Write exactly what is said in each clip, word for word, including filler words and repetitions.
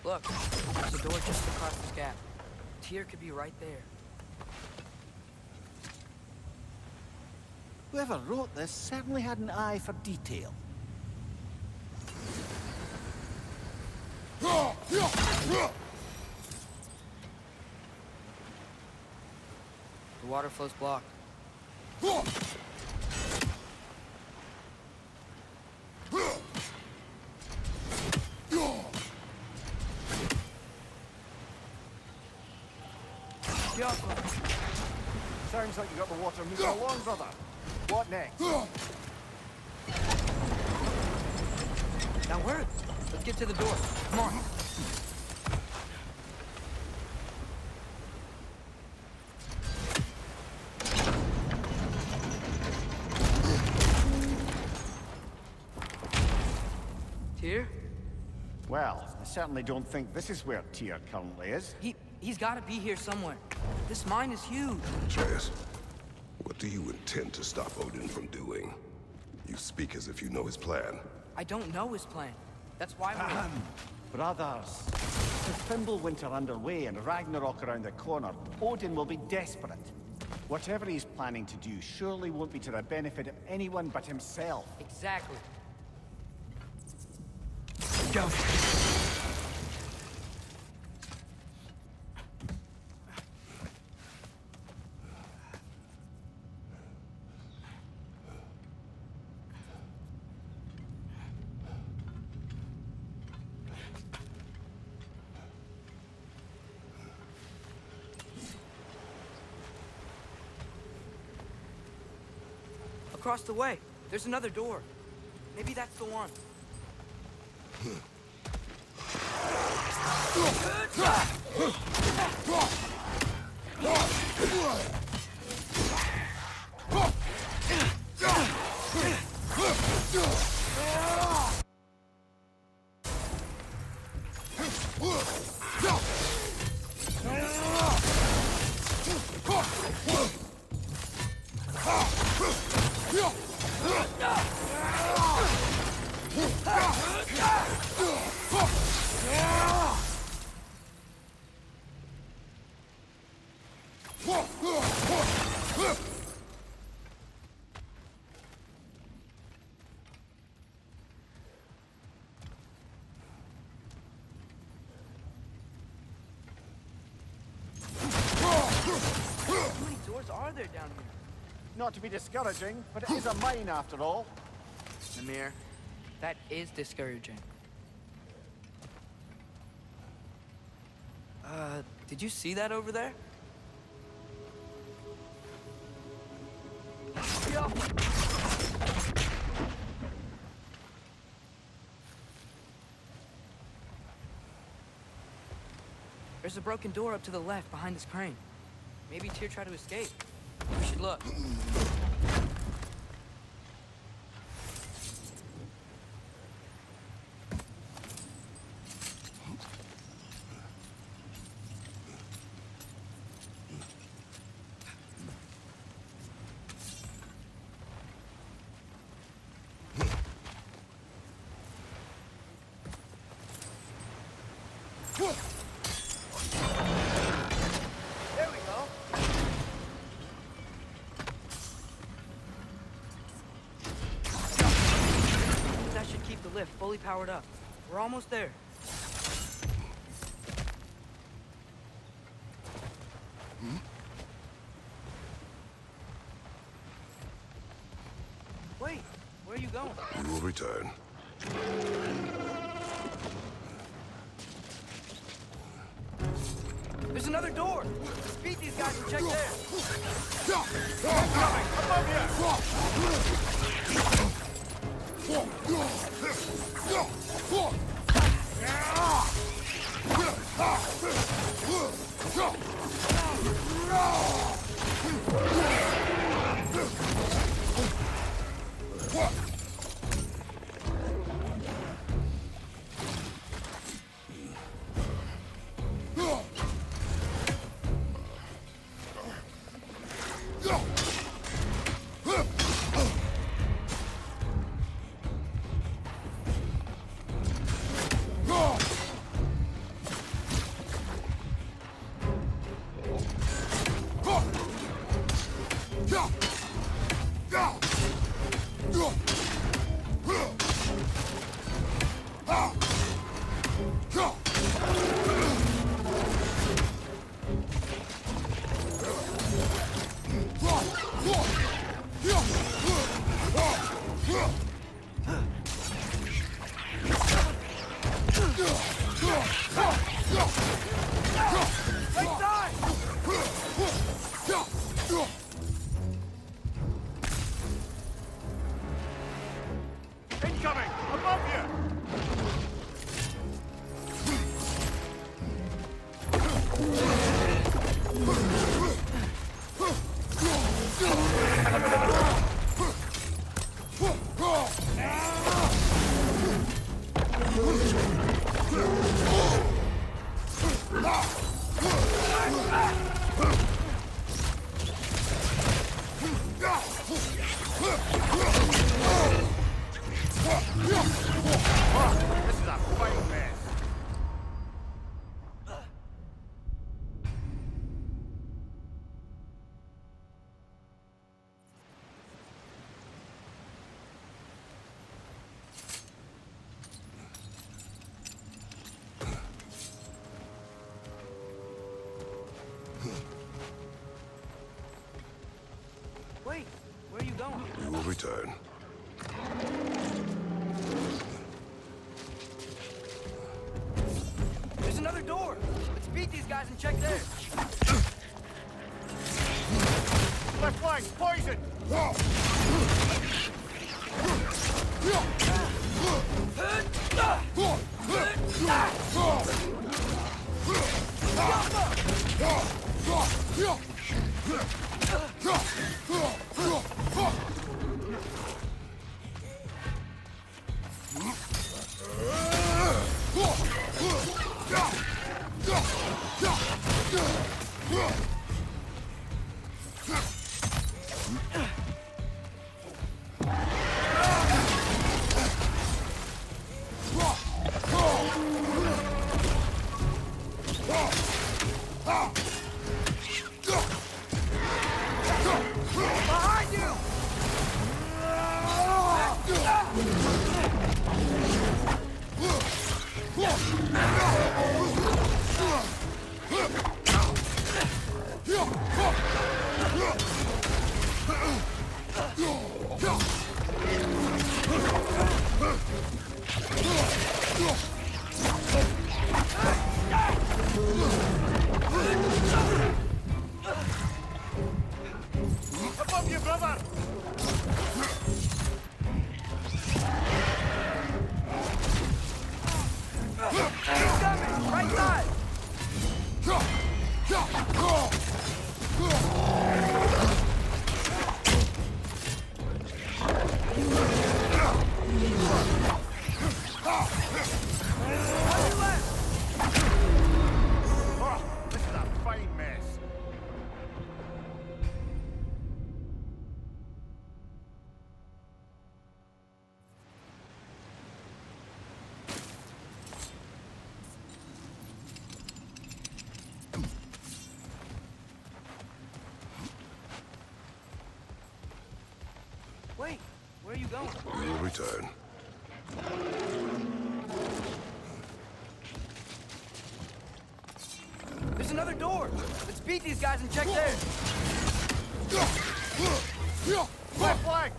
Look, there's a door just across this gap. Tyr could be right there. Whoever wrote this certainly had an eye for detail. The water flow's blocked. Sounds like you got the water moving along, brother. What next? That worked. Let's get to the door. Come on. Tyr? Well, I certainly don't think this is where Tyr currently is. He, he's got to be here somewhere. This mine is huge. Atreus, what do you intend to stop Odin from doing? You speak as if you know his plan. I don't know his plan. That's why we're... Ahem. Brothers, with Fimbulwinter underway and Ragnarok around the corner, Odin will be desperate. Whatever he's planning to do surely won't be to the benefit of anyone but himself. Exactly. Go. Across the way, there's another door. Maybe that's the one. How many doors are there down here? Not to be discouraging, but it is a mine after all. Mimir, that is discouraging. Uh, did you see that over there? Yo! There's a broken door up to the left behind this crane. Maybe Tyr tried to escape. We should look. Lift fully powered up. We're almost there. Hmm? Wait, where are you going? We will return. There's another door. Speed these guys and check there. Coming! Above you! Wait, where are you going? You will return. There's another door. Let's beat these guys and check theirs. Left flank, poison! Behind you! Above you, brother! He's coming! Right side! On your left! Oh, this is a fine mess. Wait, where are you going? You will return. There's another door. Let's beat these guys and check theirs. Left flank!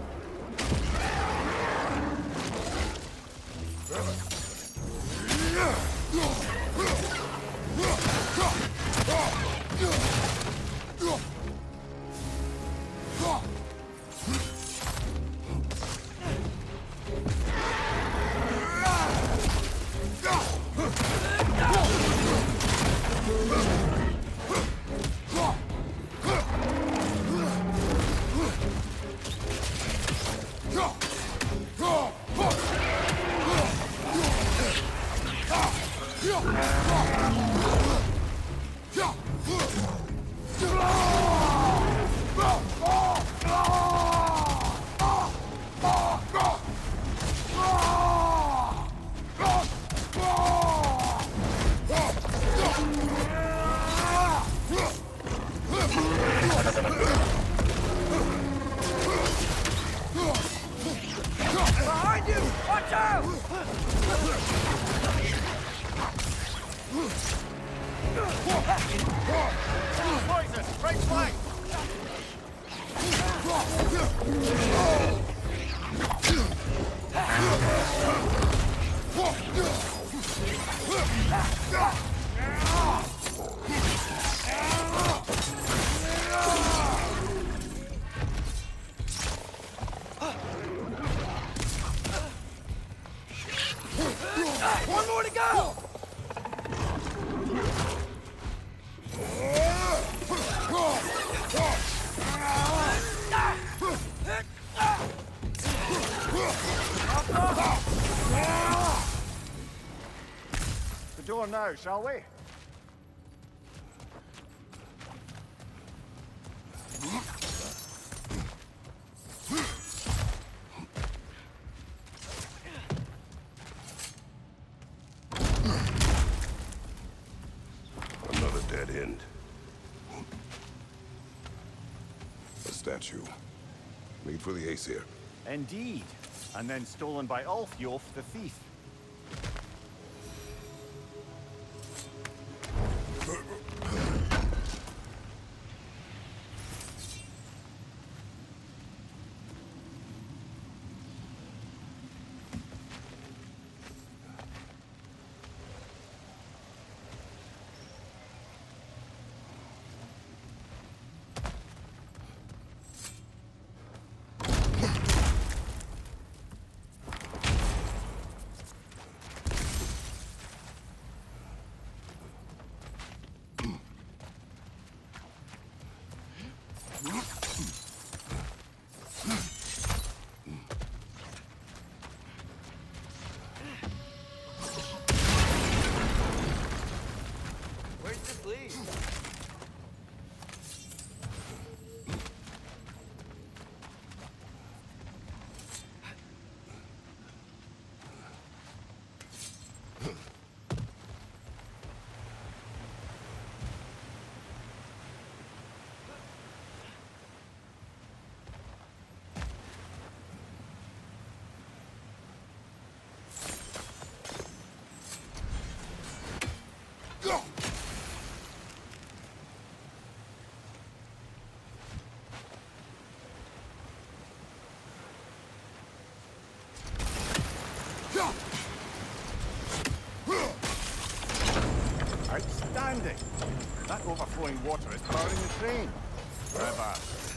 Behind you! Watch out! Poison! Right flank! One more to go! The door now, shall we? Another dead end. A statue. Made for the Aesir. Indeed. And then stolen by Ulfjolf the thief. flowing water is powering the train. Clever.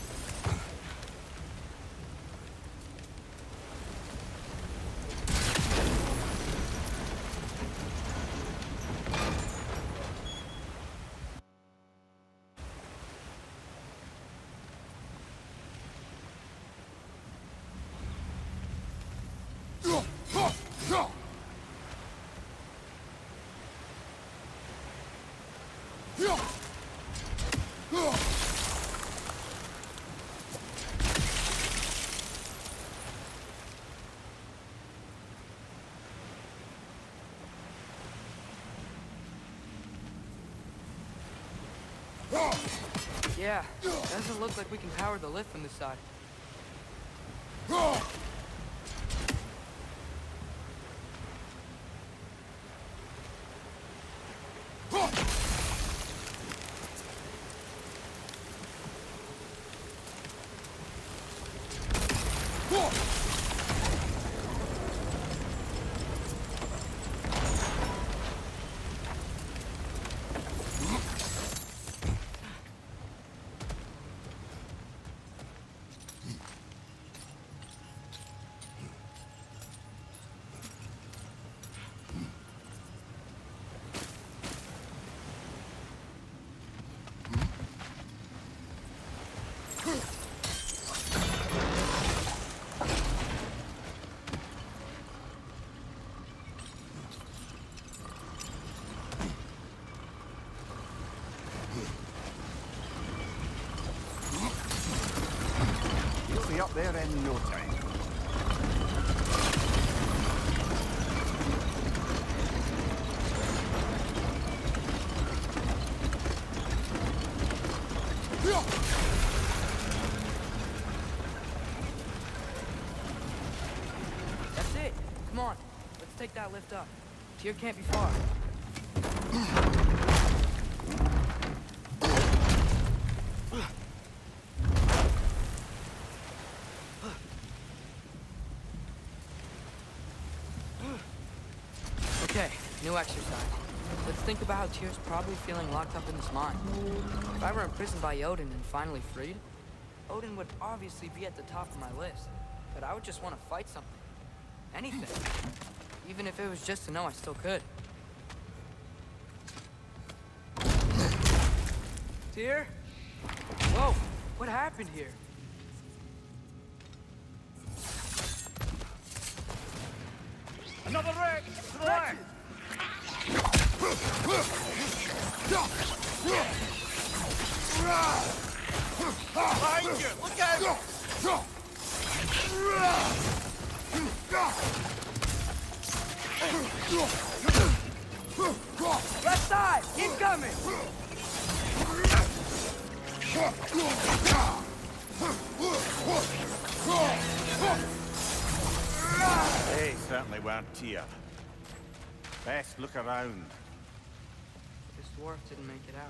Yeah, doesn't look like we can power the lift from this side. You'll be up there in no time. That's it. Come on. Let's take that lift up. Tyr can't be far. Okay, new exercise. Let's think about how Tyr's probably feeling locked up in this mine. If I were imprisoned by Odin and finally freed, Odin would obviously be at the top of my list. But I would just want to fight something. Anything. Even if it was just to know I still could. Tyr? Whoa, what happened here? Another wreck! To the left! Behind you! Look out! Left side! Incoming! They certainly weren't Tyr. Best look around. This dwarf didn't make it out.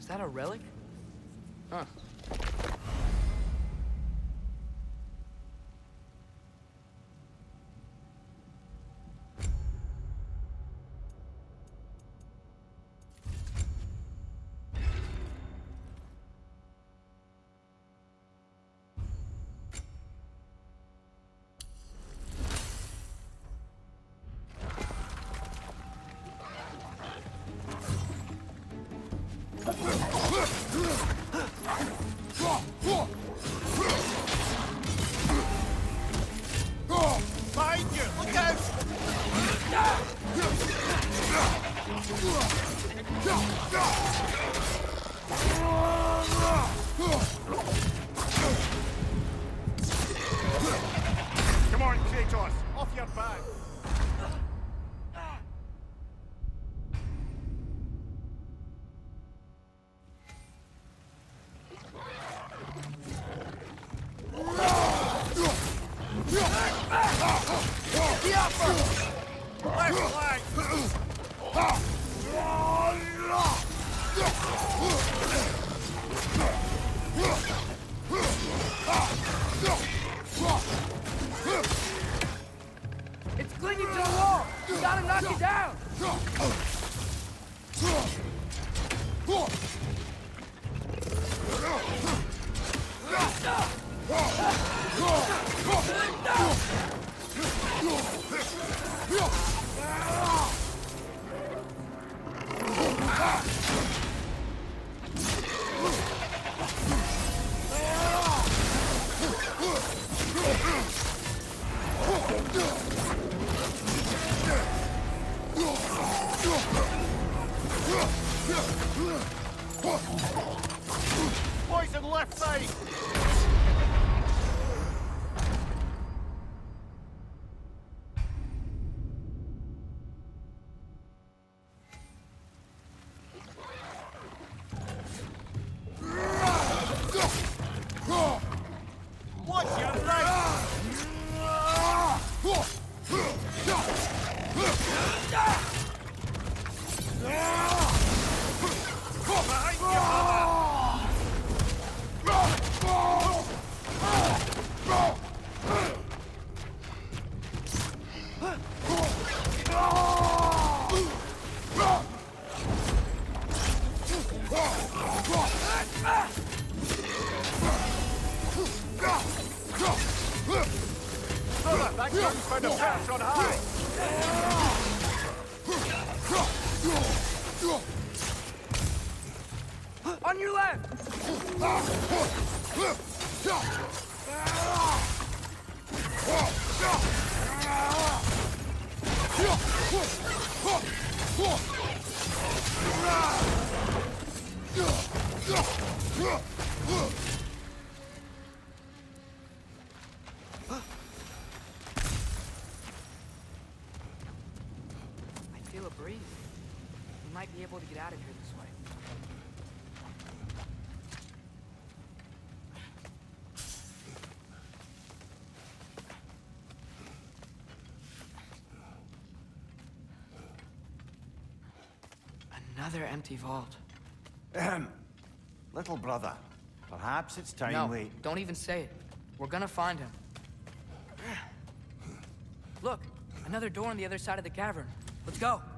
Is that a relic? Huh. Behind you! Look out! Come on, Kratos! Off your back! It's clinging to the wall! You gotta knock it down! Boys on left side! Watch your right! Behind you, brother, that gun's found a perch on high! On your left! I feel a breeze. We might be able to get out of here this way. Another empty vault. Ahem. Little brother, perhaps it's time No, we... don't even say it. We're gonna find him. Look, another door on the other side of the cavern. Let's go.